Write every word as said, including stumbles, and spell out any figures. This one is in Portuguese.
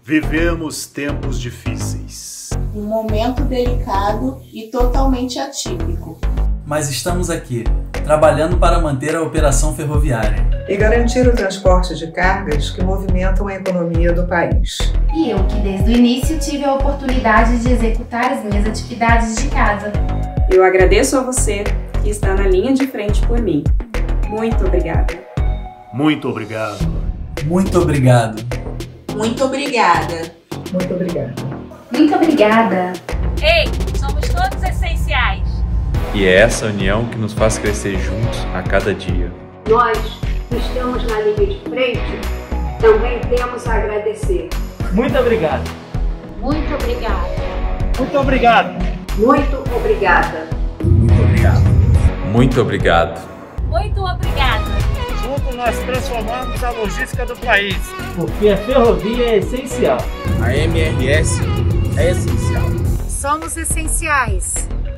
Vivemos tempos difíceis. Um momento delicado e totalmente atípico. Mas estamos aqui, trabalhando para manter a operação ferroviária e garantir o transporte de cargas que movimentam a economia do país. E eu, que desde o início tive a oportunidade de executar as minhas atividades de casa. Eu agradeço a você que está na linha de frente por mim. Muito obrigada. Muito obrigado. Muito obrigado. Muito obrigada. Muito obrigada. Muito obrigada. Ei, somos todos essenciais. E é essa união que nos faz crescer juntos a cada dia. Nós, que estamos na linha de frente, também temos a agradecer. Muito obrigado. Muito obrigada. Muito obrigado. Muito obrigada. Muito obrigado. Muito obrigado. Muito obrigada. Juntos nós transformamos a logística do país. Porque a ferrovia é essencial. A M R S é essencial. Somos essenciais.